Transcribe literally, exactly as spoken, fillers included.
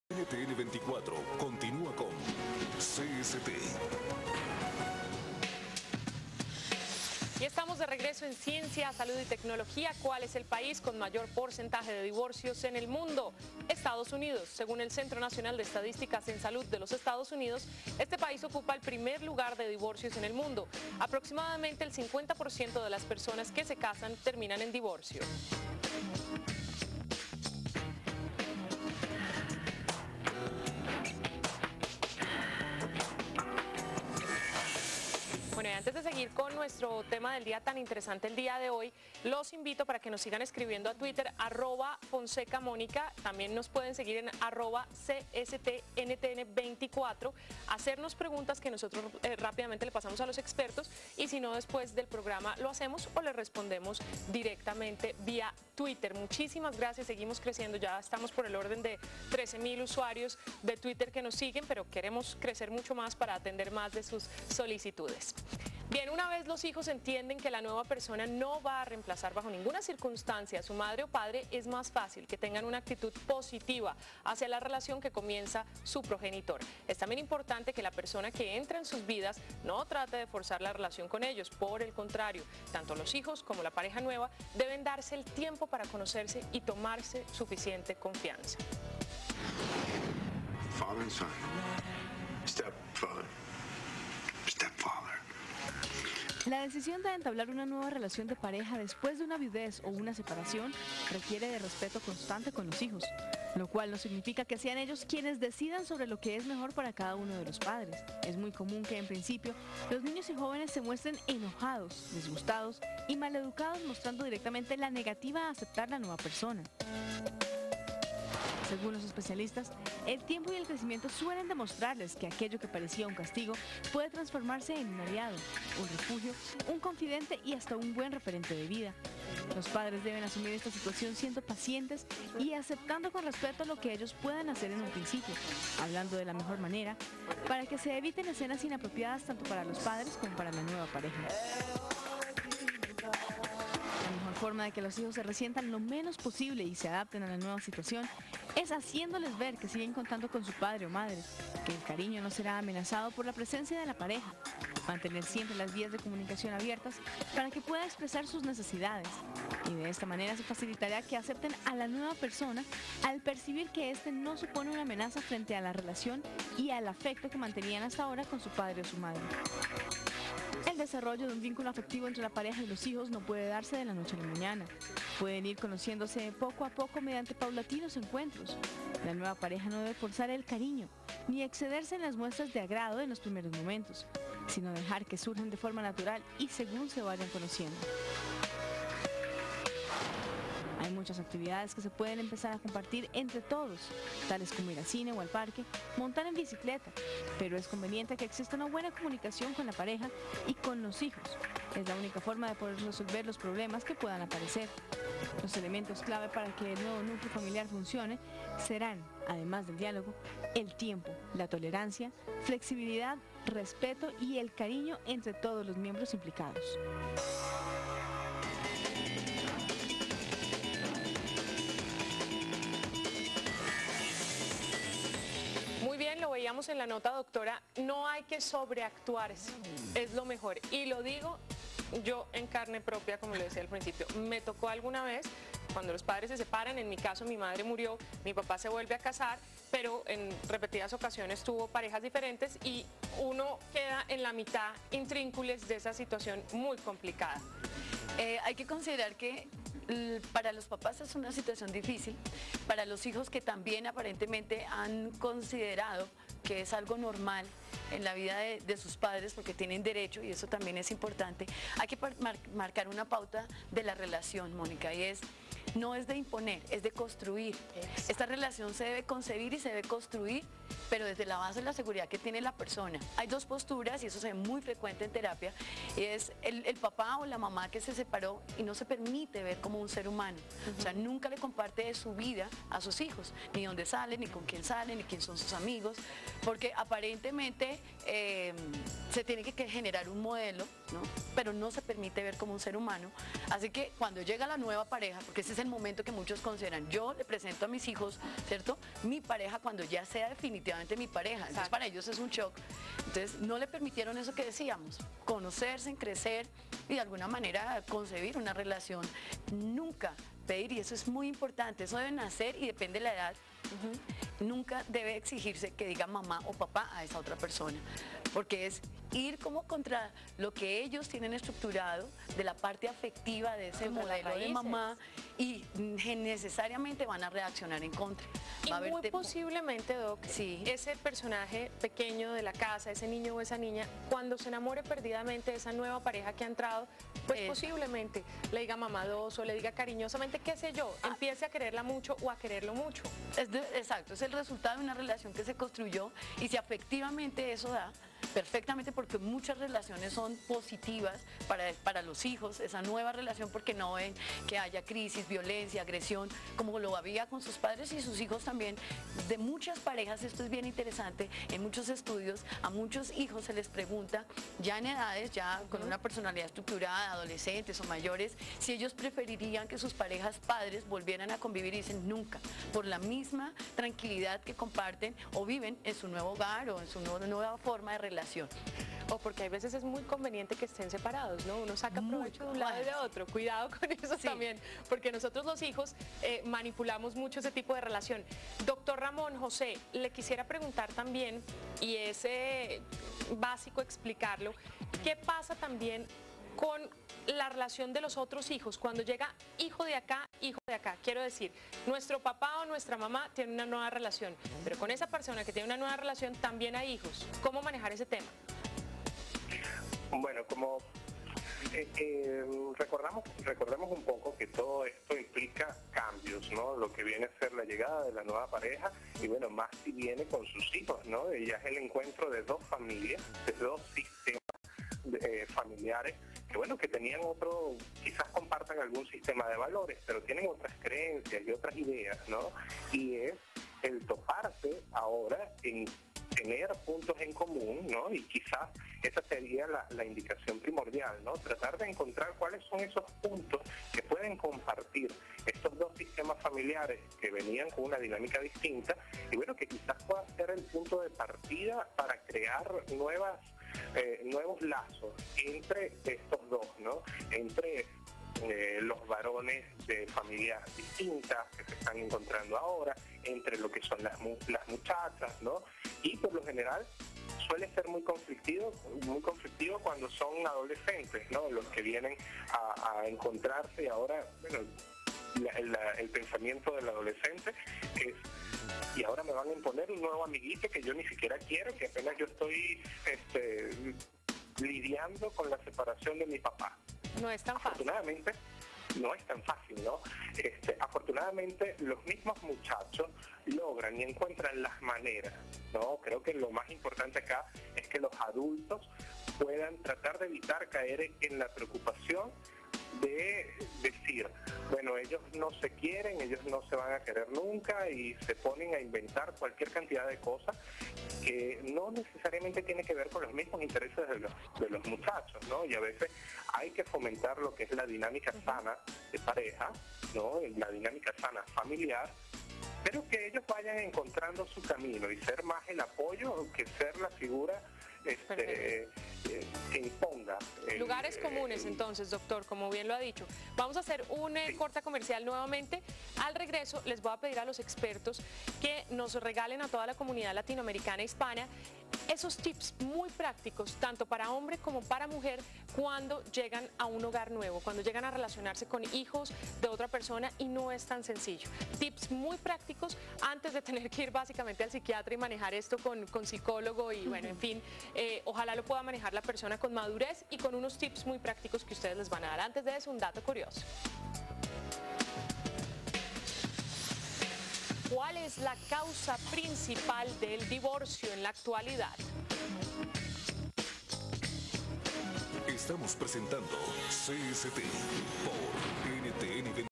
N T N veinticuatro continúa con C S T. Y estamos de regreso en Ciencia, Salud y Tecnología. ¿Cuál es el país con mayor porcentaje de divorcios en el mundo? Estados Unidos. Según el Centro Nacional de Estadísticas en Salud de los Estados Unidos, este país ocupa el primer lugar de divorcios en el mundo. Aproximadamente el cincuenta por ciento de las personas que se casan terminan en divorcio. Bueno, y antes de seguir con nuestro tema del día tan interesante el día de hoy, los invito para que nos sigan escribiendo a Twitter, arroba Fonseca Mónica, también nos pueden seguir en arroba C S T N T N veinticuatro, hacernos preguntas que nosotros eh, rápidamente le pasamos a los expertos, y si no, después del programa lo hacemos o le respondemos directamente vía Twitter. Muchísimas gracias, seguimos creciendo, ya estamos por el orden de trece mil usuarios de Twitter que nos siguen, pero queremos crecer mucho más para atender más de sus solicitudes. Bien, una vez los hijos entienden que la nueva persona no va a reemplazar bajo ninguna circunstancia a su madre o padre, es más fácil que tengan una actitud positiva hacia la relación que comienza su progenitor. Es también importante que la persona que entra en sus vidas no trate de forzar la relación con ellos. Por el contrario, tanto los hijos como la pareja nueva deben darse el tiempo para conocerse y tomarse suficiente confianza. Father and son. Stepfather. Stepfather. La decisión de entablar una nueva relación de pareja después de una viudez o una separación requiere de respeto constante con los hijos, lo cual no significa que sean ellos quienes decidan sobre lo que es mejor para cada uno de los padres. Es muy común que en principio los niños y jóvenes se muestren enojados, disgustados y maleducados, mostrando directamente la negativa a aceptar la nueva persona. Según los especialistas, el tiempo y el crecimiento suelen demostrarles que aquello que parecía un castigo puede transformarse en un aliado, un refugio, un confidente y hasta un buen referente de vida. Los padres deben asumir esta situación siendo pacientes y aceptando con respeto lo que ellos puedan hacer en un principio, hablando de la mejor manera, para que se eviten escenas inapropiadas tanto para los padres como para la nueva pareja. La mejor forma de que los hijos se resientan lo menos posible y se adapten a la nueva situación es haciéndoles ver que siguen contando con su padre o madre, que el cariño no será amenazado por la presencia de la pareja, mantener siempre las vías de comunicación abiertas para que pueda expresar sus necesidades, y de esta manera se facilitará que acepten a la nueva persona al percibir que éste no supone una amenaza frente a la relación y al afecto que mantenían hasta ahora con su padre o su madre. El desarrollo de un vínculo afectivo entre la pareja y los hijos no puede darse de la noche a la mañana. Pueden ir conociéndose poco a poco mediante paulatinos encuentros. La nueva pareja no debe forzar el cariño, ni excederse en las muestras de agrado en los primeros momentos, sino dejar que surjan de forma natural y según se vayan conociendo. Hay muchas actividades que se pueden empezar a compartir entre todos, tales como ir al cine o al parque, montar en bicicleta, pero es conveniente que exista una buena comunicación con la pareja y con los hijos. Es la única forma de poder resolver los problemas que puedan aparecer. Los elementos clave para que el nuevo núcleo familiar funcione serán, además del diálogo, el tiempo, la tolerancia, flexibilidad, respeto y el cariño entre todos los miembros implicados. Muy bien, lo veíamos en la nota, doctora, no hay que sobreactuar, es lo mejor. Y lo digo yo en carne propia, como le decía al principio, me tocó alguna vez, cuando los padres se separan, en mi caso mi madre murió, mi papá se vuelve a casar, pero en repetidas ocasiones tuvo parejas diferentes y uno queda en la mitad intríncules de esa situación muy complicada. Eh, hay que considerar que para los papás es una situación difícil, para los hijos que también aparentemente han considerado que es algo normal en la vida de, de sus padres porque tienen derecho, y eso también es importante. Hay que mar marcar una pauta de la relación, Mónica, y es, no es de imponer, es de construir. Esta relación se debe concebir y se debe construir, pero desde la base de la seguridad que tiene la persona. Hay dos posturas, y eso se ve muy frecuente en terapia, y es el, el papá o la mamá que se separó y no se permite ver como un ser humano. Uh-huh. O sea, nunca le comparte de su vida a sus hijos, ni dónde salen, ni con quién salen, ni quién son sus amigos, porque aparentemente eh, se tiene que generar un modelo ¿no? Pero no se permite ver como un ser humano. Así que cuando llega la nueva pareja, porque ese es el momento que muchos consideran, yo le presento a mis hijos, ¿cierto? Mi pareja cuando ya sea definitivamente mi pareja. Entonces Exacto. para ellos es un shock. Entonces no le permitieron eso que decíamos, conocerse, crecer y de alguna manera concebir una relación. Nunca pedir, y eso es muy importante, eso debe nacer y depende de la edad. Uh-huh. Nunca debe exigirse que diga mamá o papá a esa otra persona, porque es ir como contra lo que ellos tienen estructurado de la parte afectiva de ese Contra las modelo de raíces. mamá, y necesariamente van a reaccionar en contra. Y Va a haber muy te- posiblemente, Doc, Sí. ese personaje pequeño de la casa, ese niño o esa niña, cuando se enamore perdidamente de esa nueva pareja que ha entrado, pues Eso. posiblemente le diga mamadoso, le diga cariñosamente, qué sé yo, Ah. empiece a quererla mucho o a quererlo mucho. Es de- exacto, es el resultado de una relación que se construyó, y si efectivamente eso da, perfectamente, porque muchas relaciones son positivas para, para los hijos, esa nueva relación, porque no ven que haya crisis, violencia, agresión, como lo había con sus padres y sus hijos también. De muchas parejas, esto es bien interesante, en muchos estudios a muchos hijos se les pregunta, ya en edades, ya con una personalidad estructurada, adolescentes o mayores, si ellos preferirían que sus parejas padres volvieran a convivir, y dicen nunca, por la misma tranquilidad que comparten o viven en su nuevo hogar o en su nueva, nueva forma de relación. O porque hay veces es muy conveniente que estén separados, ¿no? Uno saca Muy provecho de un lado y de otro. Cuidado con eso Sí. también, porque nosotros los hijos eh, manipulamos mucho ese tipo de relación. Doctor Ramón José, le quisiera preguntar también, y es eh, básico explicarlo, ¿qué pasa también con la relación de los otros hijos? Cuando llega hijo de acá, hijo de acá. Quiero decir, nuestro papá o nuestra mamá tiene una nueva relación, pero con esa persona que tiene una nueva relación también hay hijos. ¿Cómo manejar ese tema? Bueno, como eh, eh, recordamos, recordemos un poco que todo esto implica cambios, ¿no? Lo que viene a ser la llegada de la nueva pareja, y bueno, más si viene con sus hijos, ¿no? Y ya es el encuentro de dos familias, de dos sistemas eh, familiares, que bueno, que tenían otro, quizás compartan algún sistema de valores, pero tienen otras creencias y otras ideas, ¿no? Y es el toparse ahora en tener puntos en común, ¿no? Y quizás esa sería la, la indicación primordial, ¿no? Tratar de encontrar cuáles son esos puntos que pueden compartir estos dos sistemas familiares que venían con una dinámica distinta, y bueno, que quizás pueda ser el punto de partida para crear nuevas, eh, nuevos lazos entre estos dos, ¿no? Entre Eh, los varones de familias distintas que se están encontrando ahora, entre lo que son las, mu las muchachas, ¿no? Y por lo general suele ser muy conflictivo, muy conflictivo cuando son adolescentes, ¿no? Los que vienen a, a encontrarse, y ahora, bueno, la, la, el pensamiento del adolescente es: y ahora me van a imponer un nuevo amiguito que yo ni siquiera quiero, que apenas yo estoy este, lidiando con la separación de mi papá. No es tan fácil. Afortunadamente, no es tan fácil, ¿no? Este, afortunadamente, los mismos muchachos logran y encuentran las maneras, ¿no? Creo que lo más importante acá es que los adultos puedan tratar de evitar caer en la preocupación de decir, bueno, ellos no se quieren, ellos no se van a querer nunca, y se ponen a inventar cualquier cantidad de cosas que no necesariamente tiene que ver con los mismos intereses de los, de los muchachos, ¿no? Y a veces hay que fomentar lo que es la dinámica sana de pareja, ¿no? La dinámica sana familiar, pero que ellos vayan encontrando su camino y ser más el apoyo que ser la figura este, eh, que imponga. el- Lugares comunes, el- entonces, doctor, como bien lo ha dicho. Vamos a hacer un eh, Sí. corta comercial nuevamente. Al regreso, les voy a pedir a los expertos que nos regalen a toda la comunidad latinoamericana e hispana esos tips muy prácticos, tanto para hombre como para mujer, cuando llegan a un hogar nuevo, cuando llegan a relacionarse con hijos de otra persona, y no es tan sencillo. Tips muy prácticos antes de tener que ir básicamente al psiquiatra y manejar esto con, con psicólogo y bueno, en fin, eh, ojalá lo pueda manejar la persona con madurez y con unos tips muy prácticos que ustedes les van a dar. Antes de eso, un dato curioso. ¿Cuál es la causa principal del divorcio en la actualidad? Estamos presentando C S T por N T N.